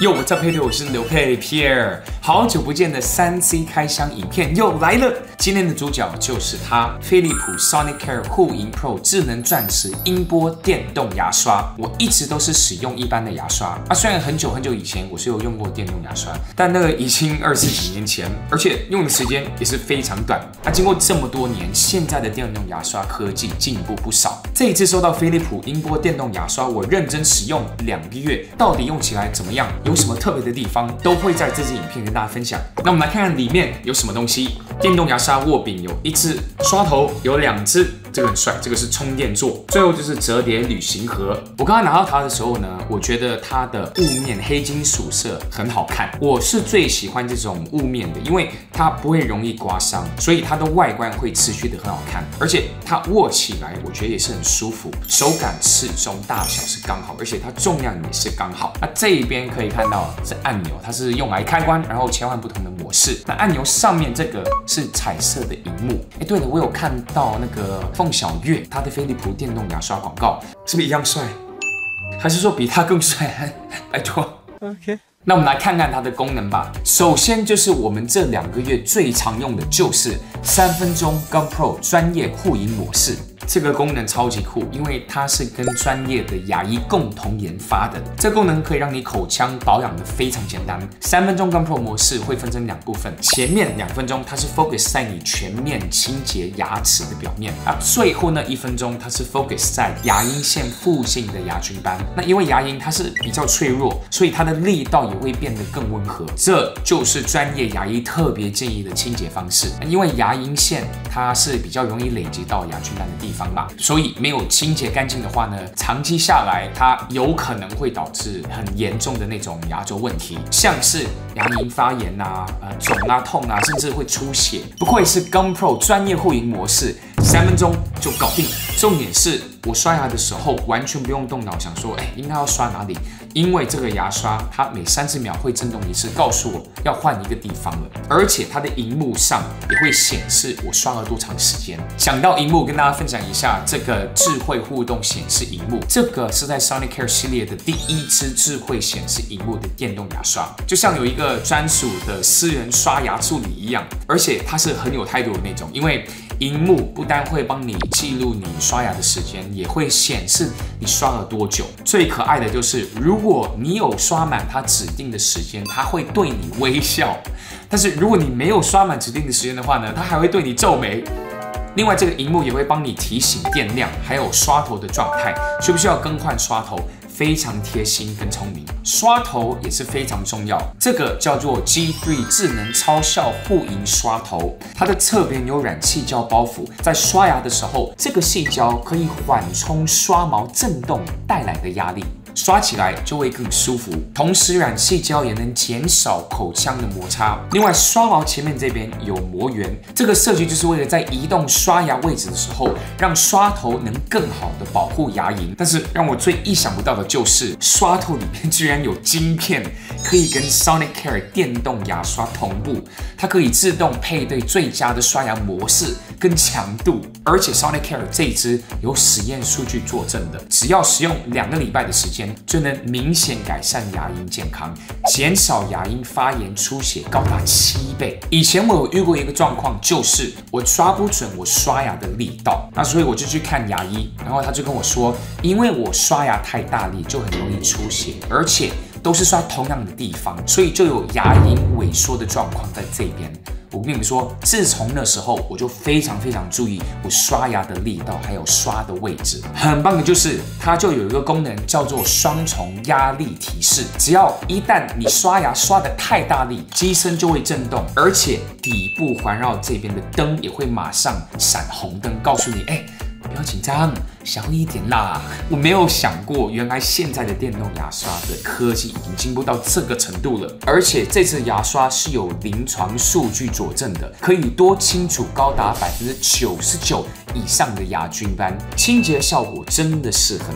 哟，我在配对，我是刘佩 Pierre， 好久不见的3C 开箱影片又来了。今天的主角就是它，飞利浦 Sonicare 护龈 Pro 智能钻石音波电动牙刷。我一直都是使用一般的牙刷虽然很久以前我是有用过电动牙刷，但那个已经20几年前，而且用的时间也是非常短。经过这么多年，现在的电动牙刷科技进步不少。这一次收到飞利浦音波电动牙刷，我认真使用2个月，到底用起来怎么样？有什么特别的地方，都会在这支影片跟大家分享。那我们来看看里面有什么东西。电动牙刷握柄有1支，刷头有2支，这个很帅，这个是充电座。最后就是折叠旅行盒。我刚刚拿到它的时候呢，我觉得它的雾面黑金属色很好看。我是最喜欢这种雾面的，因为它不会容易刮伤，所以它的外观会持续的很好看，而且它握起来我觉得也是很舒服，手感适中，大小是刚好，而且它重量也是刚好。那这一边可以看到是按钮，它是用来开关，然后切换不同的模式。那按钮上面这个是彩色的萤幕。对了，我有看到那个凤小岳他的飞利浦电动牙刷广告，是不是一样帅？还是说比他更帅？拜托。OK。那我们来看看它的功能吧。首先就是我们这2个月最常用的就是3分钟 Gum Pro 专业护龈模式。这个功能超级酷，因为它是跟专业的牙医共同研发的。这个功能可以让你口腔保养的非常简单。3分钟 Gum Pro 模式会分成2部分，前面2分钟它是 focus 在你全面清洁牙齿的表面最后那1分钟它是 focus 在牙龈线附近的牙菌斑。那因为牙龈它是比较脆弱，所以它的力道也会变得更温和。这就是专业牙医特别建议的清洁方式。因为牙龈线它是比较容易累积到牙菌斑的地方吧，所以没有清洁干净的话呢，长期下来它有可能会导致很严重的那种牙周问题，像是牙龈发炎肿痛甚至会出血。不愧是 Gum Pro 专业护龈模式，3分钟就搞定。重点是我刷牙的时候完全不用动脑想说应该要刷哪里，因为这个牙刷它每30秒会震动1次，告诉我要换一个地方了，而且它的萤幕上也会显示我刷了多长时间。想到萤幕，跟大家分享一下这个智慧互动显示萤幕，这个是在 Sonicare 系列的第1支智慧显示萤幕的电动牙刷，就像有一个专属的私人刷牙助理一样，而且它是很有态度的那种，因为萤幕不单会帮你记录你刷牙的时间，也会显示你刷了多久。最可爱的就是，如果你有刷满它指定的时间，它会对你微笑；但是如果你没有刷满指定的时间的话呢，它还会对你皱眉。另外，这个萤幕也会帮你提醒电量，还有刷头的状态，需不需要更换刷头。非常贴心跟聪明，刷头也是非常重要。这个叫做 G3 智能超效护龈刷头，它的侧边有软细胶包覆，在刷牙的时候，这个细胶可以缓冲刷毛震动带来的压力。刷起来就会更舒服，同时软细胶也能减少口腔的摩擦。另外，刷毛前面这边有磨圆，这个设计就是为了在移动刷牙位置的时候，让刷头能更好的保护牙龈。但是让我最意想不到的就是，刷头里面居然有晶片，可以跟 Sonicare 电动牙刷同步，它可以自动配对最佳的刷牙模式跟强度。而且 Sonicare 这一支有实验数据作证的，只要使用2个礼拜的时间，就能明显改善牙龈健康，减少牙龈发炎出血高达7倍。以前我有遇过一个状况，就是我抓不准我刷牙的力道，所以我就去看牙医，然后他就跟我说，因为我刷牙太大力，就很容易出血，而且都是刷同样的地方，所以就有牙龈萎缩的状况在这边。我跟你们说，自从那时候我就非常注意我刷牙的力道，还有刷的位置。很棒的就是，它就有一个功能叫做双重压力提示。只要一旦你刷牙刷得太大力，机身就会震动，而且底部环绕这边的灯也会马上闪红灯，告诉你，不要紧张，小一点啦。我没有想过，原来现在的电动牙刷的科技已经进步到这个程度了。而且这次牙刷是有临床数据佐证的，可以多清除高达99%以上的牙菌斑，清洁效果真的是很好。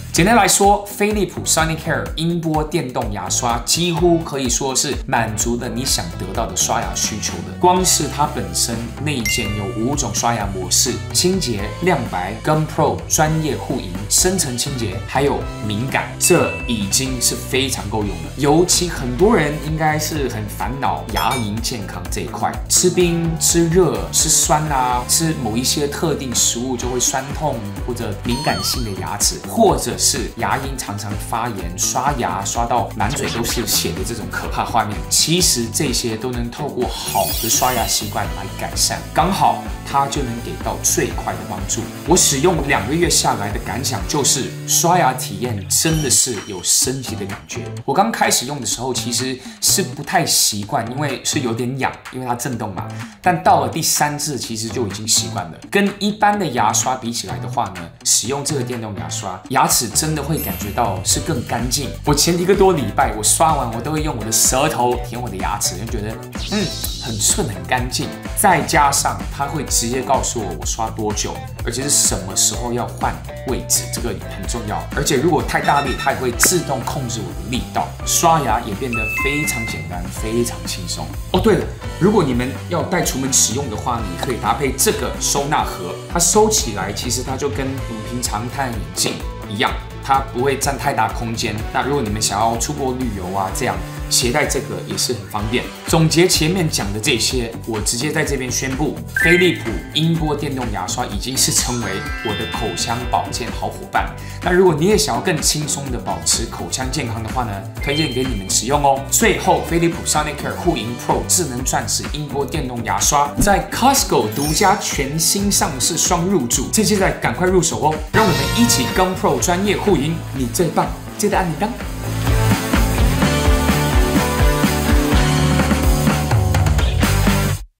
简单来说，飞利浦 Sonicare 音波电动牙刷几乎可以说是满足了你想得到的刷牙需求的。光是它本身内建有5种刷牙模式：清洁、亮白、Gum Pro 专业护龈、深层清洁，还有敏感，这已经是非常够用了。尤其很多人应该是很烦恼牙龈健康这一块，吃冰、吃热、吃酸啊，吃某一些特定食物就会酸痛或者敏感性的牙齿，或者是牙龈常常发炎，刷牙刷到满嘴都是血的这种可怕画面。其实这些都能透过好的刷牙习惯来改善，刚好它就能给到最快的帮助。我使用2个月下来的感想就是，刷牙体验真的是有升级的感觉。我刚开始用的时候其实是不太习惯，因为是有点痒，因为它震动嘛。但到了第3次，其实就已经习惯了。跟一般的牙刷比起来的话呢，使用这个电动牙刷，牙齿真的会感觉到是更干净。我前1个多礼拜，我刷完我都会用我的舌头舔我的牙齿，就觉得很顺很干净。再加上它会直接告诉我刷多久，而且是什么时候要换位置，这个很重要。而且如果太大力，它也会自动控制我的力道。刷牙也变得非常简单，非常轻松。哦，对了，如果你们要带出门使用的话，你可以搭配这个收纳盒，它收起来其实它就跟我们平常太阳眼镜一样，它不会占太大空间。那如果你们想要出国旅游啊，这样携带这个也是很方便。总结前面讲的这些，我直接在这边宣布，飞利浦音波电动牙刷已经是成为我的口腔保健好伙伴。那如果你也想要更轻松的保持口腔健康的话呢，推荐给你们使用哦。最后，飞利浦 Sonicare 护龈 Pro 智能钻石音波电动牙刷在 Costco 独家全新上市双入驻，这现在赶快入手哦！让我们一起Gum Pro 专业护龈，你最棒，记得按铃铛。